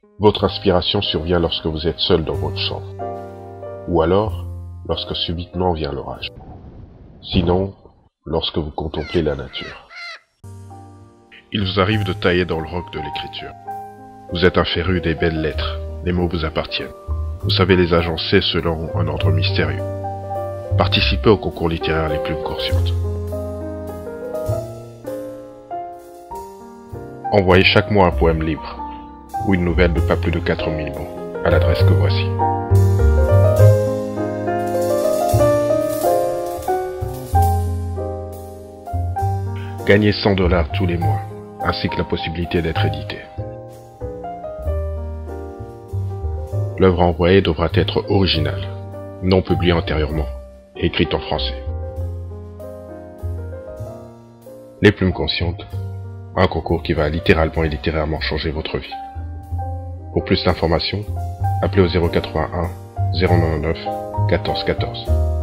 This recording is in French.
Votre inspiration survient lorsque vous êtes seul dans votre chambre. Ou alors, lorsque subitement vient l'orage. Sinon, lorsque vous contemplez la nature. Il vous arrive de tailler dans le roc de l'écriture. Vous êtes un féru des belles lettres, les mots vous appartiennent. Vous savez les agencer selon un ordre mystérieux. Participez aux concours littéraires les plus conscientes. Envoyez chaque mois un poème libre, ou une nouvelle de pas plus de 4000 mots, à l'adresse que voici. Gagnez $100 tous les mois, ainsi que la possibilité d'être édité. L'œuvre envoyée devra être originale, non publiée antérieurement, et écrite en français. Les plumes conscientes, un concours qui va littéralement et littérairement changer votre vie. Pour plus d'informations, appelez au 081 099 14 14.